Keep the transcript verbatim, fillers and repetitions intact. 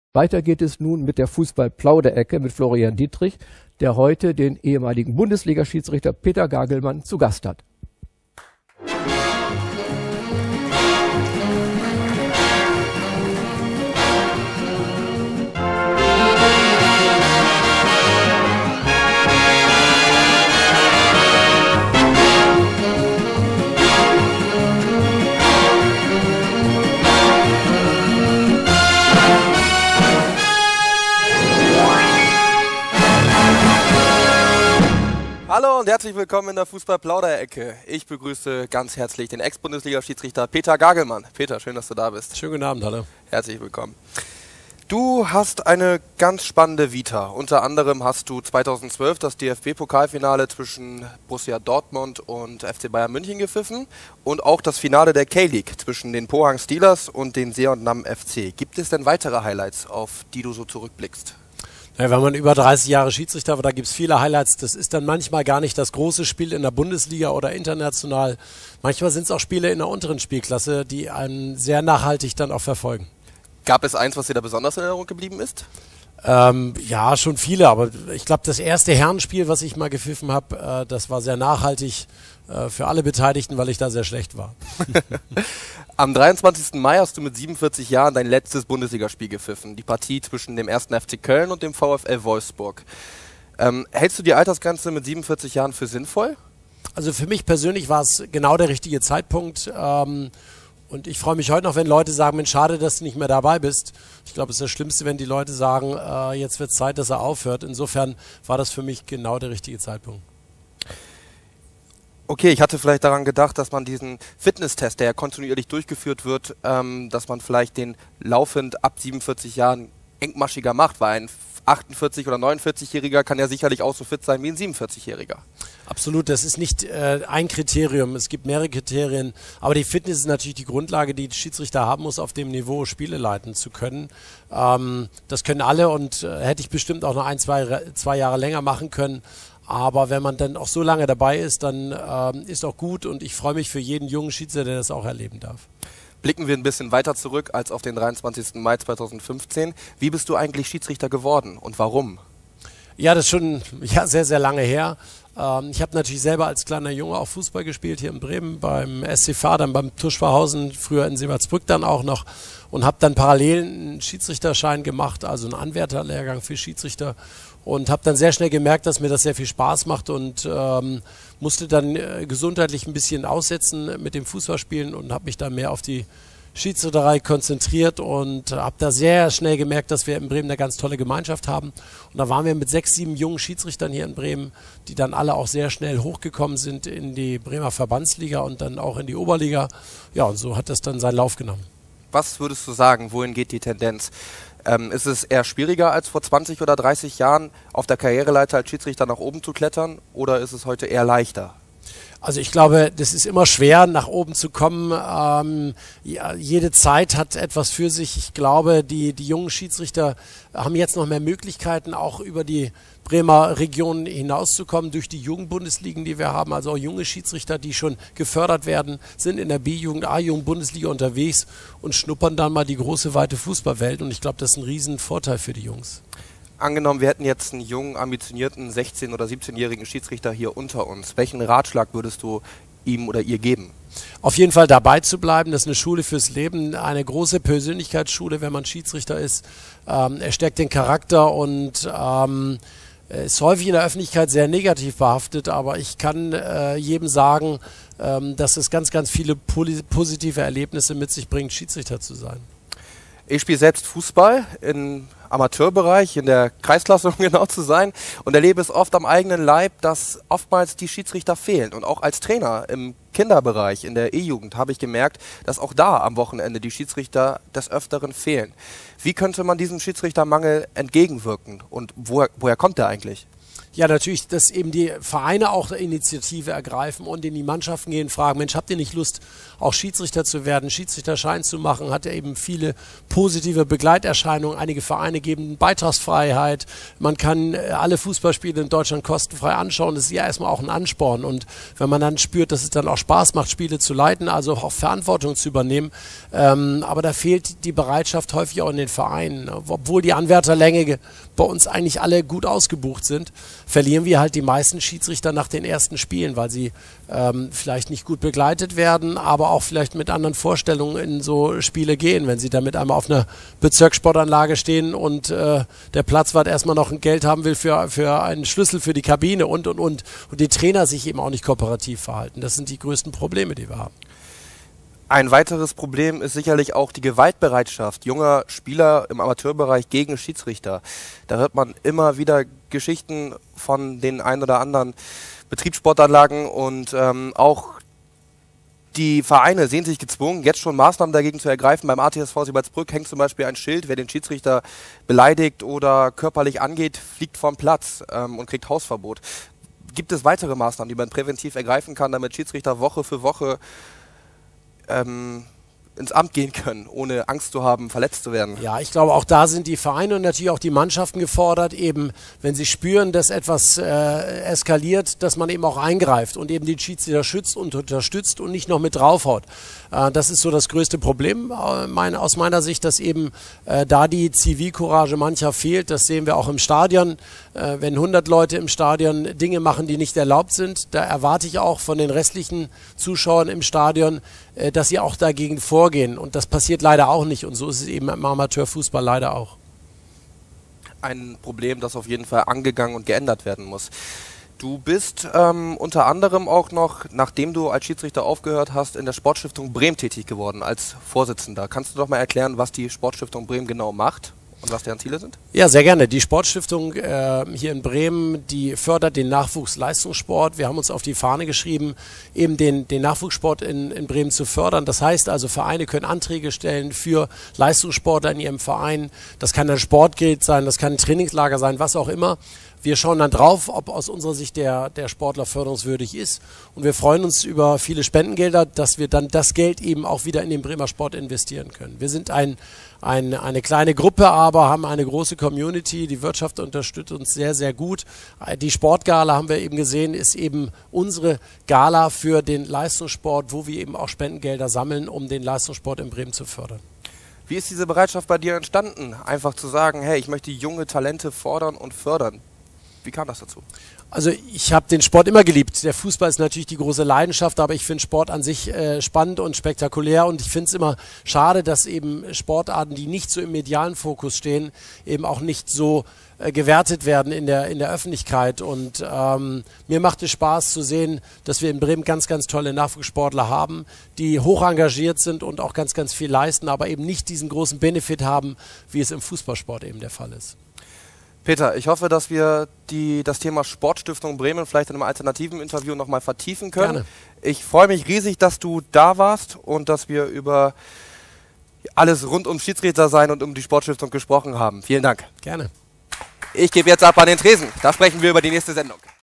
Weiter geht es nun mit der Fußball-Plauderecke mit Florian Dietrich, der heute den ehemaligen Bundesliga-Schiedsrichter Peter Gagelmann zu Gast hat. Hallo und herzlich willkommen in der Fußball-Plauderecke. Ich begrüße ganz herzlich den Ex-Bundesliga-Schiedsrichter Peter Gagelmann. Peter, schön, dass du da bist. Schönen guten Abend, hallo. Herzlich willkommen. Du hast eine ganz spannende Vita. Unter anderem hast du zweitausendzwölf das D F B-Pokalfinale zwischen Borussia Dortmund und F C Bayern München gepfiffen und auch das Finale der K-League zwischen den Pohang Steelers und den Seongnam F C. Gibt es denn weitere Highlights, auf die du so zurückblickst? Ja, wenn man über dreißig Jahre Schiedsrichter war, da gibt es viele Highlights. Das ist dann manchmal gar nicht das große Spiel in der Bundesliga oder international. Manchmal sind es auch Spiele in der unteren Spielklasse, die einen sehr nachhaltig dann auch verfolgen. Gab es eins, was dir da besonders in Erinnerung geblieben ist? Ähm, ja, schon viele, aber ich glaube, das erste Herrenspiel, was ich mal gepfiffen habe, äh, das war sehr nachhaltig äh, für alle Beteiligten, weil ich da sehr schlecht war. Am dreiundzwanzigsten Mai hast du mit siebenundvierzig Jahren dein letztes Bundesligaspiel gepfiffen, die Partie zwischen dem ersten F C Köln und dem VfL Wolfsburg. Ähm, hältst du die Altersgrenze mit siebenundvierzig Jahren für sinnvoll? Also für mich persönlich war es genau der richtige Zeitpunkt. Ähm, Und ich freue mich heute noch, wenn Leute sagen, Mensch, schade, dass du nicht mehr dabei bist. Ich glaube, es ist das Schlimmste, wenn die Leute sagen, äh, jetzt wird es Zeit, dass er aufhört. Insofern war das für mich genau der richtige Zeitpunkt. Okay, ich hatte vielleicht daran gedacht, dass man diesen Fitnesstest, der ja kontinuierlich durchgeführt wird, ähm, dass man vielleicht den laufend ab siebenundvierzig Jahren engmaschiger macht, weil ein achtundvierzig- oder neunundvierzig-Jähriger kann ja sicherlich auch so fit sein wie ein siebenundvierzig-Jähriger. Absolut, das ist nicht äh, ein Kriterium, es gibt mehrere Kriterien, aber die Fitness ist natürlich die Grundlage, die der Schiedsrichter haben muss, auf dem Niveau Spiele leiten zu können. Ähm, das können alle und äh, hätte ich bestimmt auch noch ein, zwei, zwei Jahre länger machen können, aber wenn man dann auch so lange dabei ist, dann ähm, ist auch gut und ich freue mich für jeden jungen Schiedsrichter, der das auch erleben darf. Blicken wir ein bisschen weiter zurück als auf den dreiundzwanzigsten Mai zweitausendfünfzehn. Wie bist du eigentlich Schiedsrichter geworden und warum? Ja, das ist schon ja, sehr, sehr lange her. Ähm, ich habe natürlich selber als kleiner Junge auch Fußball gespielt hier in Bremen beim S C V, dann beim TuS Schwachhausen, früher in Seebertsbrück dann auch noch und habe dann parallel einen Schiedsrichterschein gemacht, also einen Anwärterlehrgang für Schiedsrichter und habe dann sehr schnell gemerkt, dass mir das sehr viel Spaß macht und ähm, musste dann äh, gesundheitlich ein bisschen aussetzen mit dem Fußballspielen und habe mich dann mehr auf die Schiedsrichterei konzentriert und habe da sehr schnell gemerkt, dass wir in Bremen eine ganz tolle Gemeinschaft haben. Und da waren wir mit sechs, sieben jungen Schiedsrichtern hier in Bremen, die dann alle auch sehr schnell hochgekommen sind in die Bremer Verbandsliga und dann auch in die Oberliga. Ja, und so hat das dann seinen Lauf genommen. Was würdest du sagen, wohin geht die Tendenz? Ähm, ist es eher schwieriger als vor zwanzig oder dreißig Jahren, auf der Karriereleiter als Schiedsrichter nach oben zu klettern, oder ist es heute eher leichter? Also ich glaube, das ist immer schwer, nach oben zu kommen. Ähm, ja, jede Zeit hat etwas für sich. Ich glaube, die, die jungen Schiedsrichter haben jetzt noch mehr Möglichkeiten, auch über die Bremer Region hinauszukommen, durch die Jugendbundesligen, die wir haben. Also auch junge Schiedsrichter, die schon gefördert werden, sind in der B-Jugend, A-Jugend-Bundesliga unterwegs und schnuppern dann mal die große, weite Fußballwelt. Und ich glaube, das ist ein Riesenvorteil für die Jungs. Angenommen, wir hätten jetzt einen jungen, ambitionierten sechzehn- oder siebzehnjährigen Schiedsrichter hier unter uns. Welchen Ratschlag würdest du ihm oder ihr geben? Auf jeden Fall dabei zu bleiben. Das ist eine Schule fürs Leben, eine große Persönlichkeitsschule, wenn man Schiedsrichter ist. Ähm, er stärkt den Charakter und ähm, ist häufig in der Öffentlichkeit sehr negativ behaftet, aber ich kann äh, jedem sagen, ähm, dass es ganz, ganz viele positive Erlebnisse mit sich bringt, Schiedsrichter zu sein. Ich spiele selbst Fußball im Amateurbereich, in der Kreisklasse, um genau zu sein, und erlebe es oft am eigenen Leib, dass oftmals die Schiedsrichter fehlen. Und auch als Trainer im Kinderbereich, in der E-Jugend, habe ich gemerkt, dass auch da am Wochenende die Schiedsrichter des Öfteren fehlen. Wie könnte man diesem Schiedsrichtermangel entgegenwirken und woher, woher kommt der eigentlich? Ja, natürlich, dass eben die Vereine auch Initiative ergreifen und in die Mannschaften gehen, fragen, Mensch, habt ihr nicht Lust, auch Schiedsrichter zu werden, Schiedsrichterschein zu machen, hat ja eben viele positive Begleiterscheinungen. Einige Vereine geben Beitragsfreiheit, man kann alle Fußballspiele in Deutschland kostenfrei anschauen, das ist ja erstmal auch ein Ansporn. Und wenn man dann spürt, dass es dann auch Spaß macht, Spiele zu leiten, also auch Verantwortung zu übernehmen, ähm, aber da fehlt die Bereitschaft häufig auch in den Vereinen. Obwohl die Anwärterlänge bei uns eigentlich alle gut ausgebucht sind, verlieren wir halt die meisten Schiedsrichter nach den ersten Spielen, weil sie ähm, vielleicht nicht gut begleitet werden, aber auch vielleicht mit anderen Vorstellungen in so Spiele gehen, wenn sie damit einmal auf einer Bezirkssportanlage stehen und äh, der Platzwart erstmal noch ein Geld haben will für, für einen Schlüssel für die Kabine und, und, und, und die Trainer sich eben auch nicht kooperativ verhalten. Das sind die größten Probleme, die wir haben. Ein weiteres Problem ist sicherlich auch die Gewaltbereitschaft junger Spieler im Amateurbereich gegen Schiedsrichter. Da hört man immer wieder Geschichten von den ein oder anderen Betriebssportanlagen und ähm, auch die Vereine sehen sich gezwungen, jetzt schon Maßnahmen dagegen zu ergreifen. Beim A T S V Siebertsbrück hängt zum Beispiel ein Schild, wer den Schiedsrichter beleidigt oder körperlich angeht, fliegt vom Platz ähm, und kriegt Hausverbot. Gibt es weitere Maßnahmen, die man präventiv ergreifen kann, damit Schiedsrichter Woche für Woche Ähm, ins Amt gehen können, ohne Angst zu haben, verletzt zu werden? Ja, ich glaube, auch da sind die Vereine und natürlich auch die Mannschaften gefordert, eben, wenn sie spüren, dass etwas äh, eskaliert, dass man eben auch eingreift und eben den Schiedsrichter schützt und unterstützt und nicht noch mit draufhaut. Äh, das ist so das größte Problem äh, mein, aus meiner Sicht, dass eben äh, da die Zivilcourage mancher fehlt. Das sehen wir auch im Stadion. Äh, wenn hundert Leute im Stadion Dinge machen, die nicht erlaubt sind, da erwarte ich auch von den restlichen Zuschauern im Stadion, äh, dass sie auch dagegen vorgehen. Und das passiert leider auch nicht. Und so ist es eben im Amateurfußball leider auch. Ein Problem, das auf jeden Fall angegangen und geändert werden muss. Du bist ähm, unter anderem auch noch, nachdem du als Schiedsrichter aufgehört hast, in der Sportstiftung Bremen tätig geworden als Vorsitzender. Kannst du doch mal erklären, was die Sportstiftung Bremen genau macht und was deren Ziele sind? Ja, sehr gerne. Die Sportstiftung äh, hier in Bremen, die fördert den Nachwuchsleistungssport. Wir haben uns auf die Fahne geschrieben, eben den, den Nachwuchssport in, in Bremen zu fördern. Das heißt also, Vereine können Anträge stellen für Leistungssportler in ihrem Verein. Das kann ein Sportgerät sein, das kann ein Trainingslager sein, was auch immer. Wir schauen dann drauf, ob aus unserer Sicht der, der Sportler förderungswürdig ist. Und wir freuen uns über viele Spendengelder, dass wir dann das Geld eben auch wieder in den Bremer Sport investieren können. Wir sind ein, ein, eine kleine Gruppe, aber haben eine große Community. Die Wirtschaft unterstützt uns sehr, sehr gut. Die Sportgala, haben wir eben gesehen, ist eben unsere Gala für den Leistungssport, wo wir eben auch Spendengelder sammeln, um den Leistungssport in Bremen zu fördern. Wie ist diese Bereitschaft bei dir entstanden, einfach zu sagen, hey, ich möchte junge Talente fordern und fördern? Wie kam das dazu? Also ich habe den Sport immer geliebt. Der Fußball ist natürlich die große Leidenschaft, aber ich finde Sport an sich äh, spannend und spektakulär und ich finde es immer schade, dass eben Sportarten, die nicht so im medialen Fokus stehen, eben auch nicht so äh, gewertet werden in der, in der Öffentlichkeit. Und ähm, mir macht es Spaß zu sehen, dass wir in Bremen ganz, ganz tolle Nachwuchssportler haben, die hoch engagiert sind und auch ganz, ganz viel leisten, aber eben nicht diesen großen Benefit haben, wie es im Fußballsport eben der Fall ist. Peter, ich hoffe, dass wir die, das Thema Sportstiftung Bremen vielleicht in einem alternativen Interview nochmal vertiefen können. Gerne. Ich freue mich riesig, dass du da warst und dass wir über alles rund um Schiedsrichter sein und um die Sportstiftung gesprochen haben. Vielen Dank. Gerne. Ich gebe jetzt ab an den Tresen. Da sprechen wir über die nächste Sendung.